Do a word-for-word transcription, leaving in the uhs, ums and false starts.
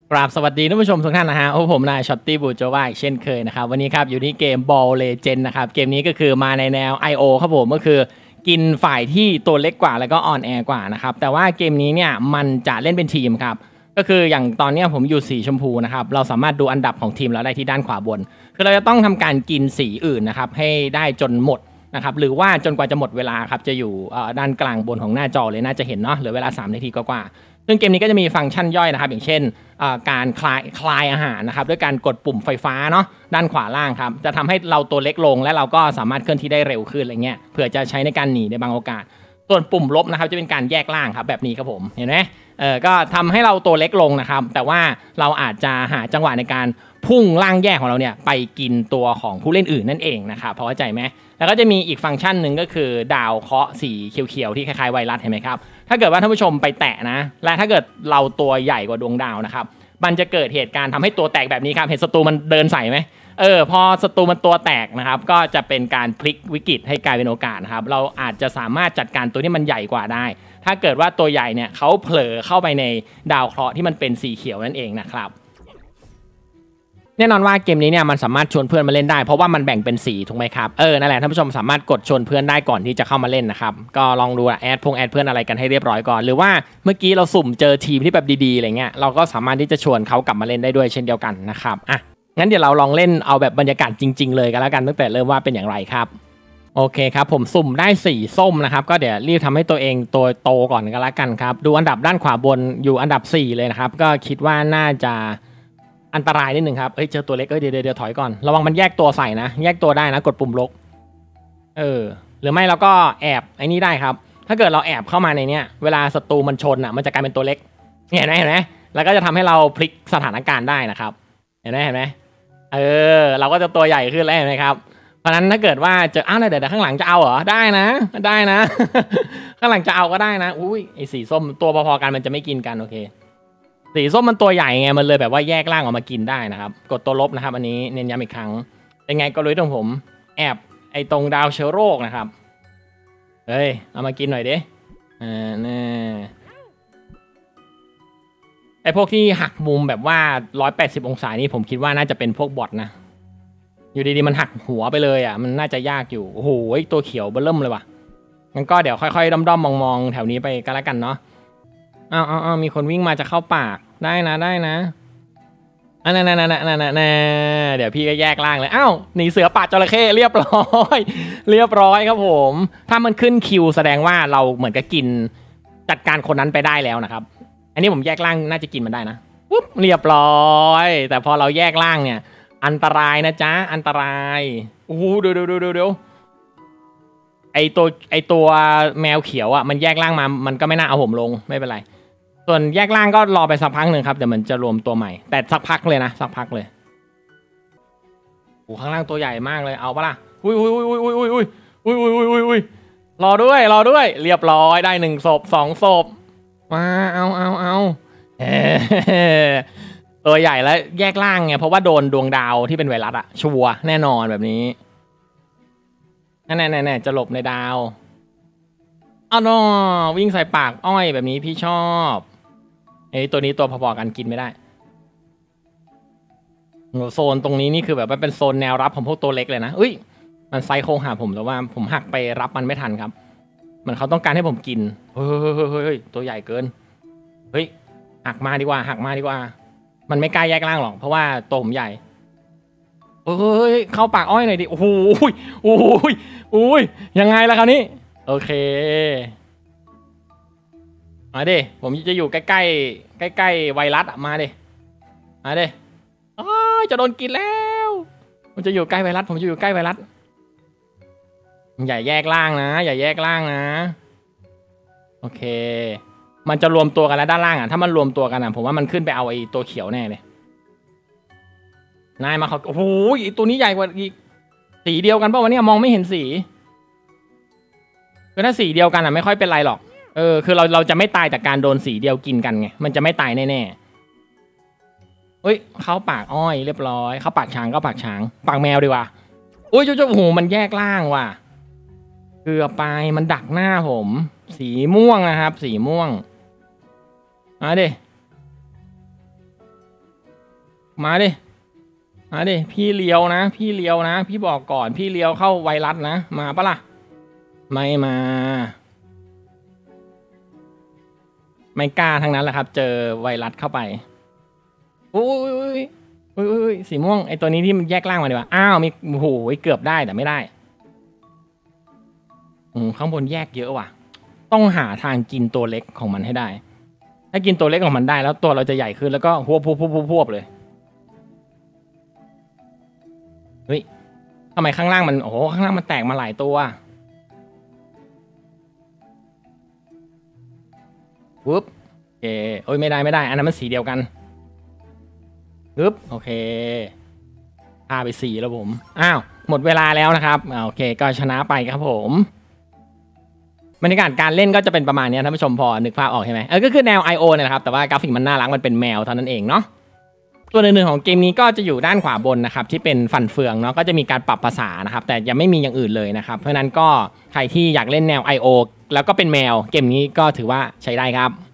กราบสวัสดีท่านผู้ชมทุกท่านนะฮะโอ้ผมนายช็อตตี้บูโจวาเช่นเคยนะครับวันนี้ครับอยู่ที่เกม Ball Legend นะครับเกมนี้ก็คือมาในแนว ไอ โอ ครับผมก็คือกินฝ่ายที่ตัวเล็กกว่าแล้วก็อ่อนแอกว่านะครับแต่ว่าเกมนี้เนี่ยมันจะเล่นเป็นทีมครับก็คืออย่างตอนนี้ผมอยู่สีชมพูนะครับเราสามารถดูอันดับของทีมเราได้ที่ด้านขวาบนคือเราจะต้องทำการกินสีอื่นนะครับให้ได้จนหมดนะครับหรือว่าจนกว่าจะหมดเวลาครับจะอยู่ด้านกลางบนของหน้าจอเลยน่าจะเห็นเนาะเหลือเวลาสามนาทีกว่าซึ่งเกมนี้ก็จะมีฟังก์ชันย่อยนะครับอย่างเช่นการคลายคลายอาหารนะครับด้วยการกดปุ่มไฟฟ้าเนาะด้านขวาล่างครับจะทำให้เราตัวเล็กลงและเราก็สามารถเคลื่อนที่ได้เร็วขึ้นอะไรเงี้ยเผื่อจะใช้ในการหนีในบางโอกาสส่วนปุ่มลบนะครับจะเป็นการแยกล่างครับแบบนี้ครับผมเห็นไหมเออก็ทำให้เราตัวเล็กลงนะครับแต่ว่าเราอาจจะหาจังหวะในการพุ่งล่างแยกของเราเนี่ยไปกินตัวของผู้เล่นอื่นนั่นเองนะครับพอเข้าใจไหมแล้วก็จะมีอีกฟังก์ชันหนึ่งก็คือดาวเคราะห์สีเขียวๆที่คล้ายๆไวรัสเห็นไหมครับถ้าเกิดว่าท่านผู้ชมไปแตะนะและถ้าเกิดเราตัวใหญ่กว่าดวงดาวนะครับมันจะเกิดเหตุการณ์ทำให้ตัวแตกแบบนี้ครับเห็นศัตรูมันเดินใส่ไหมเออพอศัตรูมันตัวแตกนะครับก็จะเป็นการพลิกวิกฤตให้กลายเป็นโอกาสนะครับเราอาจจะสามารถจัดการตัวที่มันใหญ่กว่าได้ถ้าเกิดว่าตัวใหญ่เนี่ยเขาเผลอเข้าไปในดาวเคราะห์ที่มันเป็นสีเขียวนั่นเองนะครับแน่นอนว่าเกมนี้เนี่ยมันสามารถชวนเพื่อนมาเล่นได้เพราะว่ามันแบ่งเป็นสีถูกไหมครับเออนั่นแหละท่านผู้ชมสามารถกดชวนเพื่อนได้ก่อนที่จะเข้ามาเล่นนะครับก็ลองดูแอดพงแอดเพื่อนอะไรกันให้เรียบร้อยก่อนหรือว่าเมื่อกี้เราสุ่มเจอทีมที่แบบดีๆอะไรเงี้ยเราก็สามารถที่จะชวนเขากลับมาเล่นได้ด้วยเช่นเดียวกันนะครับอ่ะงั้นเดี๋ยวเราลองเล่นเอาแบบบรรยากาศจริงๆเลยกันแล้วกันตั้งแต่เริ่มว่าเป็นอย่างไรครับโอเคครับผมสุ่มได้สีส้มนะครับก็เดี๋ยวรีบทำให้ตัวเองตัวโตก่อนกันแล้วกันครับดูอันดับด้านขวาบนอยู่อันดับสี่เลยนะครับก็คิดว่าน่าจะอันตรายนิดนึงครับเอ้ยเจอตัวเล็กเอ้ยเดี๋ยวเดี๋ยวถอยก่อนระวังมันแยกตัวใส่นะแยกตัวได้นะกดปุ่มลบเออหรือไม่เราก็แอบไอ้นี่ได้ครับถ้าเกิดเราแอบเข้ามาในเนี้ยเวลาศัตรูมันชนอ่ะมันจะกลายเป็นตัวเล็กเห็นไหมเห็นไหมแล้วก็จะทำให้เราพลิกสถานการณ์ได้นะครับเห็นไหมเห็นไหมเออเราก็จะตัวใหญ่ขึ้นแล้วเห็นไหมครับเพราะนั้นถ้าเกิดว่าเจออ้าวเดี๋ยวเดี๋ยวข้างหลังจะเอาเหรอได้นะได้นะข้างหลังจะเอาก็ได้นะอุ้ยไอ้สีส้มตัวพอๆกันมันจะไม่กินกันโอเคสีส้มมันตัวใหญ่ไงมันเลยแบบว่าแยกร่างออกมากินได้นะครับกดตัวลบนะครับอันนี้เน้นย้ำอีกครั้งเป็นไงก็รู้ตรงผมแอบไอ้ตรงดาวเชื้อโรคนะครับเฮ้ยเอามากินหน่อยดิอ่านี่ไอ้พวกที่หักมุมแบบว่าหนึ่งร้อยแปดสิบองศานี่ผมคิดว่าน่าจะเป็นพวกบอทนะอยู่ดีๆมันหักหัวไปเลยอ่ะมันน่าจะยากอยู่โอ้โหตัวเขียวเบิ่มเลยว่ะงั้นก็เดี๋ยวค่อยๆด้อมๆมองๆแถวนี้ไปกันแล้วกันเนาะอ้าวอ้าวมีคนวิ่งมาจะเข้าปากได้นะได้นะอันนั้นนั่นนั่นนั่นนั่นเดี๋ยวพี่ก็แยกล่างเลยอ้าวหนีเสือป่าจระเข้เรียบร้อยเรียบร้อยครับผมถ้ามันขึ้นคิวแสดงว่าเราเหมือนกับกินจัดการคนนั้นไปได้แล้วนะครับอันนี้ผมแยกล่างน่าจะกินมันได้นะปุ๊บเรียบร้อยแต่พอเราแยกล่างเนี่ยอันตรายนะจ๊ะอันตรายโอ้โหเดี๋ยวเดี๋ยวเดี๋ยวเดี๋ยวไอตัวไอตัวแมวเขียวอ่ะมันแยกล่างมามันก็ไม่น่าเอาผมลงไม่เป็นไรส่วนแยกล่างก็รอไปสักพักหนึ่งครับเดี๋ยวมันจะรวมตัวใหม่แต่สักพักเลยนะสักพักเลยโอ้ข้างล่างตัวใหญ่มากเลยเอาปะล่ะอุ้ยอุ้ยอุ้ยอุ้ยอุ้ยอุ้ยอุ้ยอุ้ยอุ้ยอุ้ยอุ้ยรอด้วยรอด้วยเรียบร้อยได้หนึ่งศพสองศพมาเอาเอาเอาตัวใหญ่แล้วแยกล่างไงเพราะว่าโดนดวงดาวที่เป็นไวรัสอะชัวร์แน่นอนแบบนี้แน่แน่แน่จะหลบในดาวอ้าวน้อวิ่งใส่ปากอ้อยแบบนี้พี่ชอบไอ้ตัวนี้ตัวพอๆกันกินไม่ได้โซนตรงนี้นี่คือแบบว่าเป็นโซนแนวรับของพวกตัวเล็กเลยนะอุ้ยมันไซโคงหาผมแต่ว่าผมหักไปรับมันไม่ทันครับมันเขาต้องการให้ผมกินเฮ้ยเฮ้ยตัวใหญ่เกินเฮ้ยหักมาดีกว่าหักมาดีกว่ามันไม่กล้าแยกล่างหรอกเพราะว่าตัวผมใหญ่เฮ้ยเข้าปากอ้อยหน่อยดิโอ้โหโอ้ยโอ้ยยังไงล่ะคราวนี้โอเคมาดิผมจะอยู่ใกล้ใกล้ใกล้ๆไวรัสอะมาดิมาดิอ๋อจะโดนกินแล้วผมจะอยู่ใกล้ไวรัสผมจะอยู่ใกล้ไวรัสอย่าแยกล่างนะอย่าแยกล่างนะโอเคมันจะรวมตัวกันแล้วด้านล่างอ่ะถ้ามันรวมตัวกันอ่ะผมว่ามันขึ้นไปเอาไอ้ตัวเขียวแน่เลยนายมาเขาโอ้โหตัวนี้ใหญ่กว่าอีกสีเดียวกันป่ะวะเนี่ยมองไม่เห็นสีคือถ้าสีเดียวกันอ่ะไม่ค่อยเป็นไรหรอกเออคือเราเราจะไม่ตายจากการโดนสีเดียวกินกันไงมันจะไม่ตายแน่ๆเฮ้ยเข้าปากอ้อยเรียบร้อยเข้าปากช้างเข้าปากช้างปากแมวดีกว่าอุ้ยเจ้าโอ้โหมันแยกล่างว่ะเกือบไปมันดักหน้าผมสีม่วงนะครับสีม่วงมาดิมาดิมาดิพี่เลี้ยวนะพี่เลี้ยวนะพี่บอกก่อนพี่เลี้ยวเข้าไวรัสนะมาปะล่ะไม่มาไม่กล้าทั้งนั้นแหละครับเจอไวรัสเข้าไปอุ้ยอุ้ยอุ้ยอุ้ยสีม่วงไอตัวนี้ที่มันแยกล่างมาดีกว่าอ้าวมีโอ้โหเกือบได้แต่ไม่ได้อืมข้างบนแยกเยอะว่ะต้องหาทางกินตัวเล็กของมันให้ได้ถ้ากินตัวเล็กของมันได้แล้วตัวเราจะใหญ่ขึ้นแล้วก็พวบพวบพวบพวบเลยเฮ้ยทำไมข้างล่างมันโอ้โหข้างล่างมันแตกมาหลายตัวปุ๊บโอเคโอ้ยไม่ได้ไม่ได้อันนั้นมันสีเดียวกันปึ๊บโอเคพาไปสี่แล้วผมอ้าวหมดเวลาแล้วนะครับโอเคก็ชนะไปครับผมบรรยากาศการเล่นก็จะเป็นประมาณนี้ท่านผู้ชมพอนึกภาพออกใช่ไหมเออก็คือแนว ไอ โอ เนี่ยนะครับแต่ว่ากราฟิกมันน่ารักมันเป็นแมวเท่านั้นเองเนาะตัวหนึ่งๆของเกมนี้ก็จะอยู่ด้านขวาบนนะครับที่เป็นฟันเฟืองเนาะก็จะมีการปรับภาษานะครับแต่ยังไม่มีอย่างอื่นเลยนะครับเพราะนั้นก็ใครที่อยากเล่นแนว ไอ โอ แล้วก็เป็นแมวเกมนี้ก็ถือว่าใช้ได้ครับ